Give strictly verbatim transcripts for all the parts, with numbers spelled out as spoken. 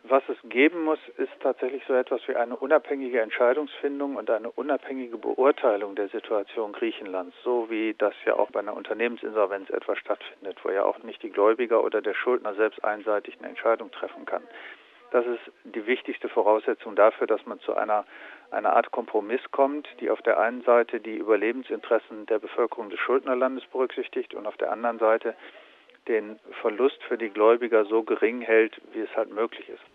Was es geben muss, ist tatsächlich so etwas wie eine unabhängige Entscheidungsfindung und eine unabhängige Beurteilung der Situation Griechenlands, so wie das ja auch bei einer Unternehmensinsolvenz etwa stattfindet, wo ja auch nicht die Gläubiger oder der Schuldner selbst einseitig eine Entscheidung treffen kann. Das ist die wichtigste Voraussetzung dafür, dass man zu einer, einer Art Kompromiss kommt, die auf der einen Seite die Überlebensinteressen der Bevölkerung des Schuldnerlandes berücksichtigt und auf der anderen Seite den Verlust für die Gläubiger so gering hält, wie es halt möglich ist.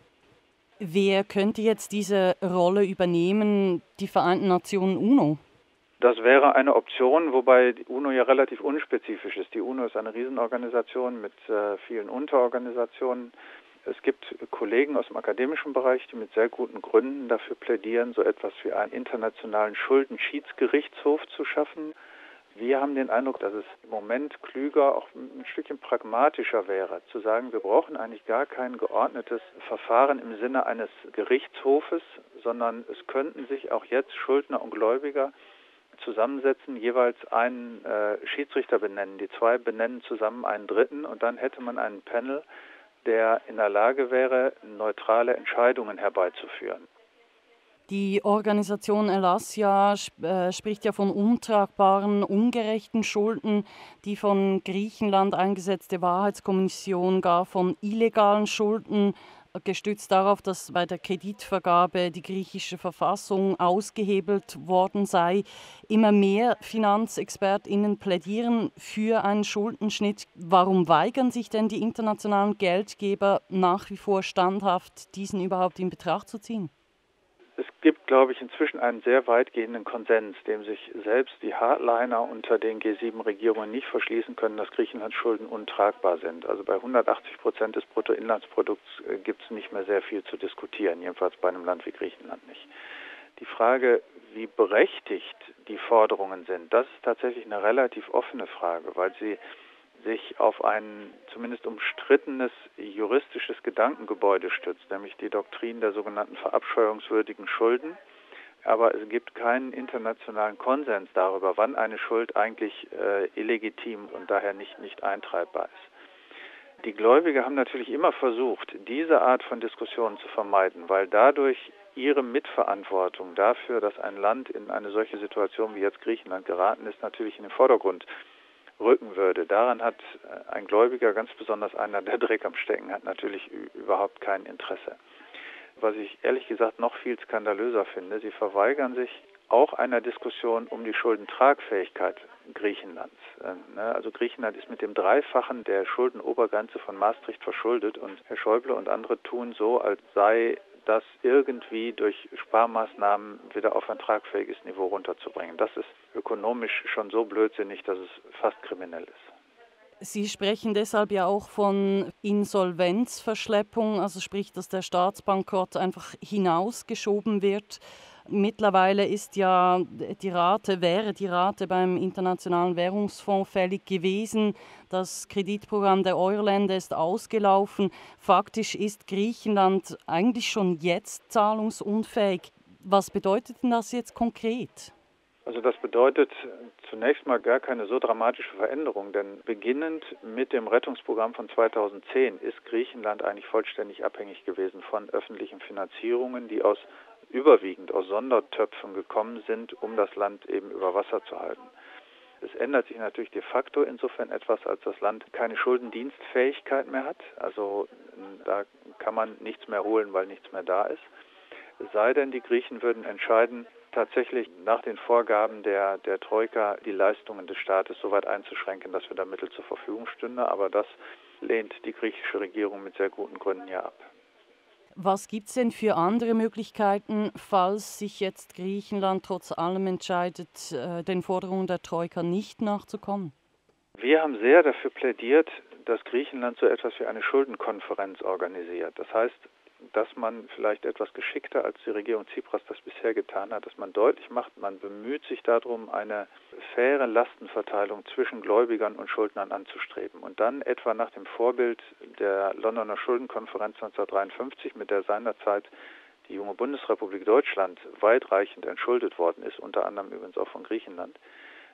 Wer könnte jetzt diese Rolle übernehmen? Die Vereinten Nationen UNO? Das wäre eine Option, wobei die UNO ja relativ unspezifisch ist. Die UNO ist eine Riesenorganisation mit äh, vielen Unterorganisationen. Es gibt Kollegen aus dem akademischen Bereich, die mit sehr guten Gründen dafür plädieren, so etwas wie einen internationalen Schuldenschiedsgerichtshof zu schaffen. Wir haben den Eindruck, dass es im Moment klüger, auch ein Stückchen pragmatischer wäre, zu sagen, wir brauchen eigentlich gar kein geordnetes Verfahren im Sinne eines Gerichtshofes, sondern es könnten sich auch jetzt Schuldner und Gläubiger zusammensetzen, jeweils einen äh, Schiedsrichter benennen. Die zwei benennen zusammen einen Dritten und dann hätte man einen Panel, der in der Lage wäre, neutrale Entscheidungen herbeizuführen. Die Organisation Elassia äh, spricht ja von untragbaren, ungerechten Schulden. Die von Griechenland eingesetzte Wahrheitskommission gar von illegalen Schulden, gestützt darauf, dass bei der Kreditvergabe die griechische Verfassung ausgehebelt worden sei. Immer mehr FinanzexpertInnen plädieren für einen Schuldenschnitt. Warum weigern sich denn die internationalen Geldgeber nach wie vor standhaft, diesen überhaupt in Betracht zu ziehen? Es gibt, glaube ich, inzwischen einen sehr weitgehenden Konsens, dem sich selbst die Hardliner unter den G sieben Regierungen nicht verschließen können, dass Griechenlands Schulden untragbar sind. Also bei hundertachtzig Prozent des Bruttoinlandsprodukts gibt es nicht mehr sehr viel zu diskutieren, jedenfalls bei einem Land wie Griechenland nicht. Die Frage, wie berechtigt die Forderungen sind, das ist tatsächlich eine relativ offene Frage, weil sie sich auf ein zumindest umstrittenes juristisches Gedankengebäude stützt, nämlich die Doktrin der sogenannten verabscheuungswürdigen Schulden. Aber es gibt keinen internationalen Konsens darüber, wann eine Schuld eigentlich äh, illegitim und daher nicht, nicht eintreibbar ist. Die Gläubiger haben natürlich immer versucht, diese Art von Diskussionen zu vermeiden, weil dadurch ihre Mitverantwortung dafür, dass ein Land in eine solche Situation wie jetzt Griechenland geraten ist, natürlich in den Vordergrund rücken würde. Daran hat ein Gläubiger, ganz besonders einer, der Dreck am Stecken hat, natürlich überhaupt kein Interesse. Was ich ehrlich gesagt noch viel skandalöser finde, sie verweigern sich auch einer Diskussion um die Schuldentragfähigkeit Griechenlands. Also Griechenland ist mit dem Dreifachen der Schuldenobergrenze von Maastricht verschuldet und Herr Schäuble und andere tun so, als sei das irgendwie durch Sparmaßnahmen wieder auf ein tragfähiges Niveau runterzubringen. Das ist ökonomisch schon so blödsinnig, dass es fast kriminell ist. Sie sprechen deshalb ja auch von Insolvenzverschleppung, also sprich, dass der Staatsbankrott einfach hinausgeschoben wird. Mittlerweile ist ja die Rate, wäre die Rate beim Internationalen Währungsfonds fällig gewesen. Das Kreditprogramm der Euro-Länder ist ausgelaufen. Faktisch ist Griechenland eigentlich schon jetzt zahlungsunfähig. Was bedeutet denn das jetzt konkret? Also das bedeutet zunächst mal gar keine so dramatische Veränderung, denn beginnend mit dem Rettungsprogramm von zweitausendzehn ist Griechenland eigentlich vollständig abhängig gewesen von öffentlichen Finanzierungen, die aus überwiegend aus Sondertöpfen gekommen sind, um das Land eben über Wasser zu halten. Es ändert sich natürlich de facto insofern etwas, als das Land keine Schuldendienstfähigkeit mehr hat. Also da kann man nichts mehr holen, weil nichts mehr da ist. Es sei denn, die Griechen würden entscheiden, tatsächlich nach den Vorgaben der, der Troika die Leistungen des Staates so weit einzuschränken, dass wir da Mittel zur Verfügung stünden. Aber das lehnt die griechische Regierung mit sehr guten Gründen ja ab. Was gibt es denn für andere Möglichkeiten, falls sich jetzt Griechenland trotz allem entscheidet, den Forderungen der Troika nicht nachzukommen? Wir haben sehr dafür plädiert, dass Griechenland so etwas wie eine Schuldenkonferenz organisiert. Das heißt, dass man vielleicht etwas geschickter als die Regierung Tsipras das bisher getan hat, dass man deutlich macht, man bemüht sich darum, eine faire Lastenverteilung zwischen Gläubigern und Schuldnern anzustreben. Und dann etwa nach dem Vorbild der Londoner Schuldenkonferenz neunzehnhundertdreiundfünfzig, mit der seinerzeit die junge Bundesrepublik Deutschland weitreichend entschuldet worden ist, unter anderem übrigens auch von Griechenland,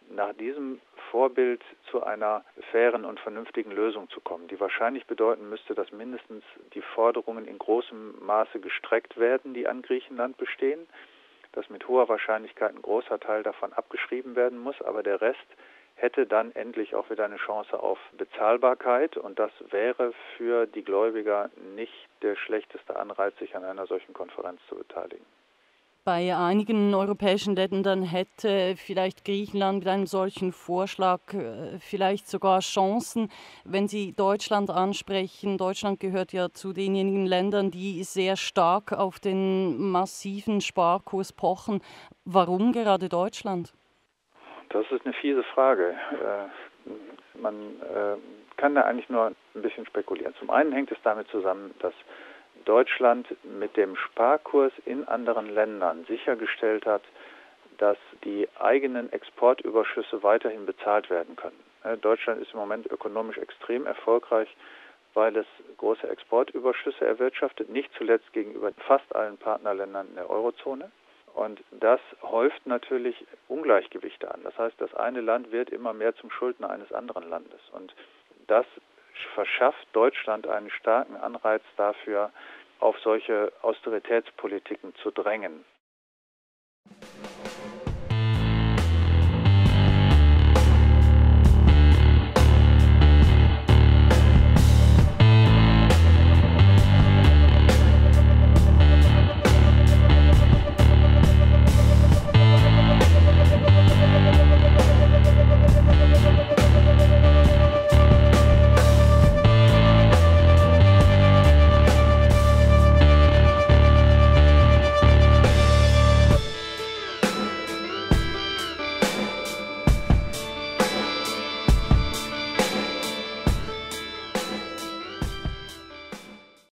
nach diesem Vorbild zu einer fairen und vernünftigen Lösung zu kommen, die wahrscheinlich bedeuten müsste, dass mindestens die Forderungen in großem Maße gestreckt werden, die an Griechenland bestehen, dass mit hoher Wahrscheinlichkeit ein großer Teil davon abgeschrieben werden muss, aber der Rest hätte dann endlich auch wieder eine Chance auf Bezahlbarkeit, und das wäre für die Gläubiger nicht der schlechteste Anreiz, sich an einer solchen Konferenz zu beteiligen. Bei einigen europäischen Ländern hätte vielleicht Griechenland mit einem solchen Vorschlag äh, vielleicht sogar Chancen. Wenn Sie Deutschland ansprechen, Deutschland gehört ja zu denjenigen Ländern, die sehr stark auf den massiven Sparkurs pochen. Warum gerade Deutschland? Das ist eine fiese Frage. Äh, man äh, kann da eigentlich nur ein bisschen spekulieren. Zum einen hängt es damit zusammen, dass Deutschland mit dem Sparkurs in anderen Ländern sichergestellt hat, dass die eigenen Exportüberschüsse weiterhin bezahlt werden können. Deutschland ist im Moment ökonomisch extrem erfolgreich, weil es große Exportüberschüsse erwirtschaftet, nicht zuletzt gegenüber fast allen Partnerländern in der Eurozone. Und das häuft natürlich Ungleichgewichte an. Das heißt, das eine Land wird immer mehr zum Schuldner eines anderen Landes. Und das verschafft Deutschland einen starken Anreiz dafür, auf solche Austeritätspolitiken zu drängen.